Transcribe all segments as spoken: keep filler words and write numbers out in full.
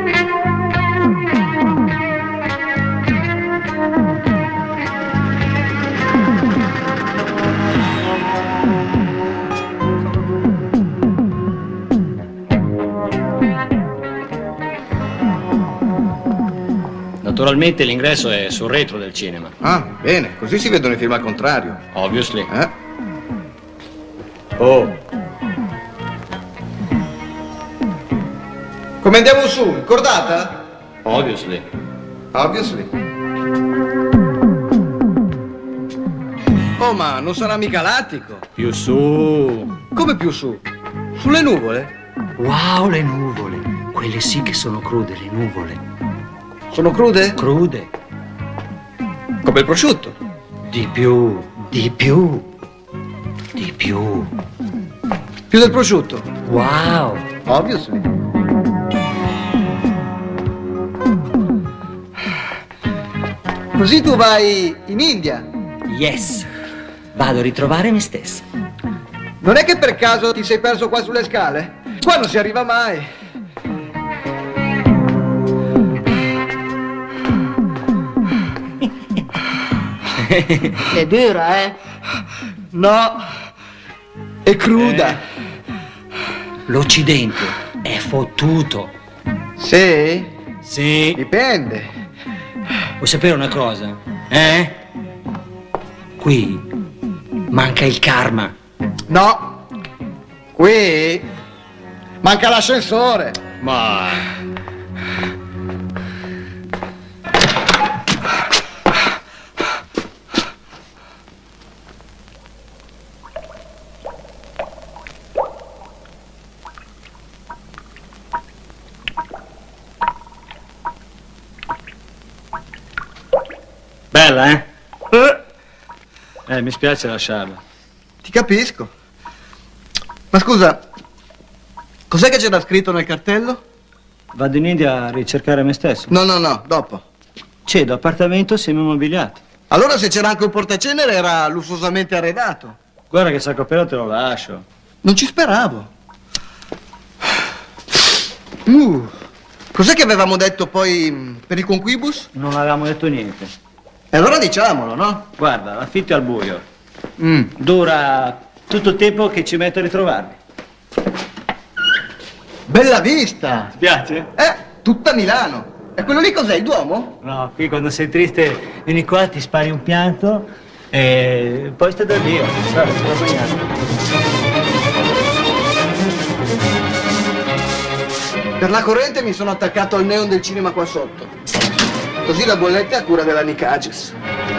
Naturalmente l'ingresso è sul retro del cinema. Ah, bene, così si vedono i film al contrario. Obviously. Eh? Oh. Come andiamo su? Cordata? Obviously. Obviously. Oh, ma non sarà mica l'attico? Più su. Come più su? Sulle nuvole? Wow, le nuvole. Quelle sì che sono crude, le nuvole. Sono crude? Crude. Come il prosciutto? Di più, di più, di più. Più del prosciutto? Wow. Obviously. Così tu vai in India? Yes. Vado a ritrovare me stesso. Non è che per caso ti sei perso qua sulle scale? Qua non si arriva mai. È dura, eh? No, è cruda. Eh. L'Occidente è fottuto. Sì? Sì. Dipende. Vuoi sapere una cosa? Eh? Qui manca il karma. No, qui manca l'ascensore. Ma... Bella, eh? Eh, Eh, mi spiace lasciarla. ti capisco. Ma scusa, cos'è che c'era scritto nel cartello? Vado in India a ricercare me stesso. No, no, no, dopo. Cedo appartamento semi-mobiliato. Allora se c'era anche un portacenere era lussuosamente arredato. Guarda che sacco però te lo lascio. Non ci speravo. Uh, cos'è che avevamo detto poi mh, per i conquibus? Non avevamo detto niente. E allora diciamolo, no? Guarda, l'affitto è al buio. Mm. Dura tutto il tempo che ci metto a ritrovarmi. Bella vista! Ti piace? Eh, tutta Milano. E quello lì cos'è, il Duomo? No, qui quando sei triste vieni qua, ti spari un pianto e poi stai da Dio. Guarda, ti ho bagnato. Per la corrente mi sono attaccato al neon del cinema qua sotto. Così la bolletta è a cura della Nicages.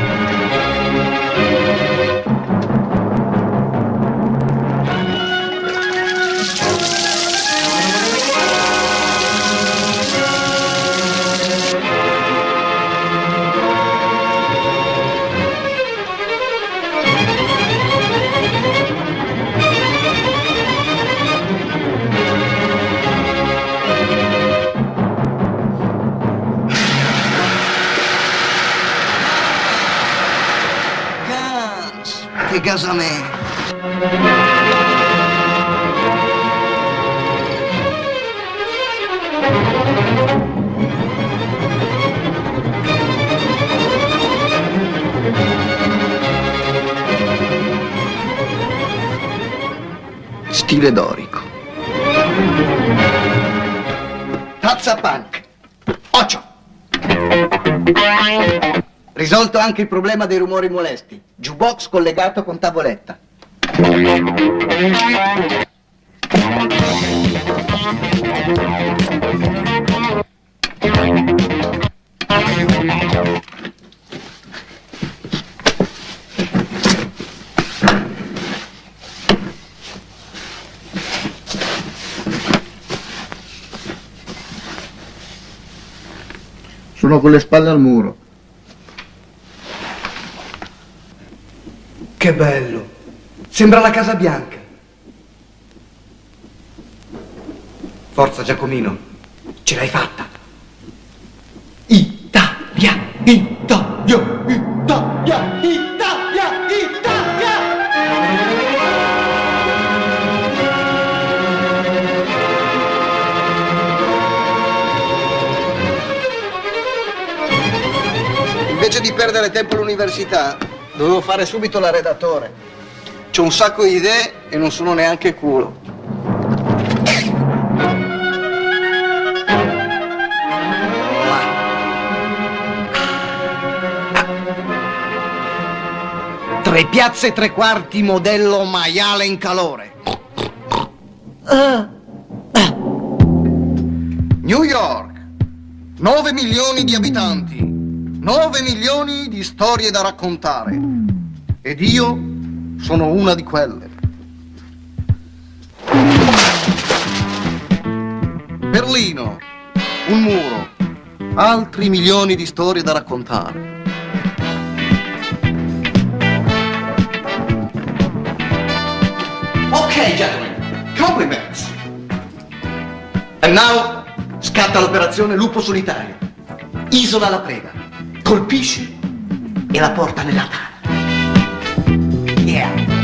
Che casa me. Stile dorico. Tazza punk. Occhio. Risolto anche il problema dei rumori molesti. Jukebox collegato con tavoletta. Sono con le spalle al muro. Che bello! Sembra la Casa Bianca. Forza Giacomino, ce l'hai fatta. Italia, Italia, Italia, Italia, Italia! invece di perdere tempo all'università, dovevo fare subito la redattore. C'ho un sacco di idee e non sono neanche culo. Tre piazze e tre quarti modello maiale in calore. New York, nove milioni di abitanti, nove milioni di storie da raccontare. Ed io sono una di quelle. Berlino, un muro, altri milioni di storie da raccontare. Ok, gentlemen, compliments. And now scatta l'operazione lupo solitario. Isola la preda, colpisci e la porta nella tana. Yeah.